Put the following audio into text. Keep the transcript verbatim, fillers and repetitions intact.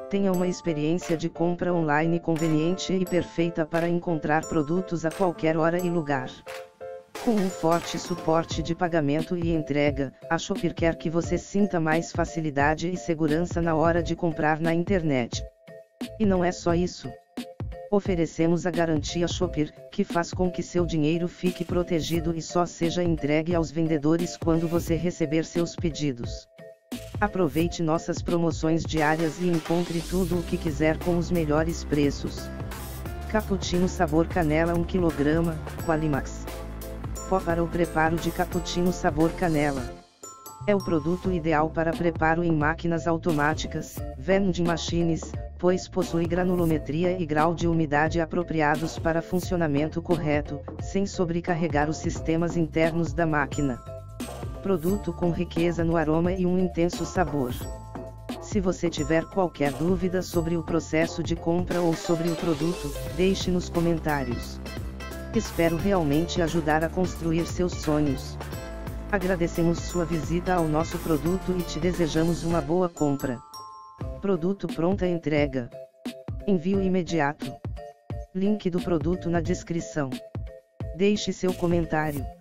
Tenha uma experiência de compra online conveniente e perfeita para encontrar produtos a qualquer hora e lugar. Com um forte suporte de pagamento e entrega, a Shopper quer que você sinta mais facilidade e segurança na hora de comprar na internet. E não é só isso. Oferecemos a garantia Shopper, que faz com que seu dinheiro fique protegido e só seja entregue aos vendedores quando você receber seus pedidos. Aproveite nossas promoções diárias e encontre tudo o que quiser com os melhores preços. Cappuccino sabor canela um quilograma, Qualimax. Pó para o preparo de cappuccino sabor canela. É o produto ideal para preparo em máquinas automáticas, vending machines, pois possui granulometria e grau de umidade apropriados para funcionamento correto, sem sobrecarregar os sistemas internos da máquina. Produto com riqueza no aroma e um intenso sabor. Se você tiver qualquer dúvida sobre o processo de compra ou sobre o produto, deixe nos comentários. Espero realmente ajudar a construir seus sonhos. Agradecemos sua visita ao nosso produto e te desejamos uma boa compra. Produto pronta entrega. Envio imediato. Link do produto na descrição. Deixe seu comentário.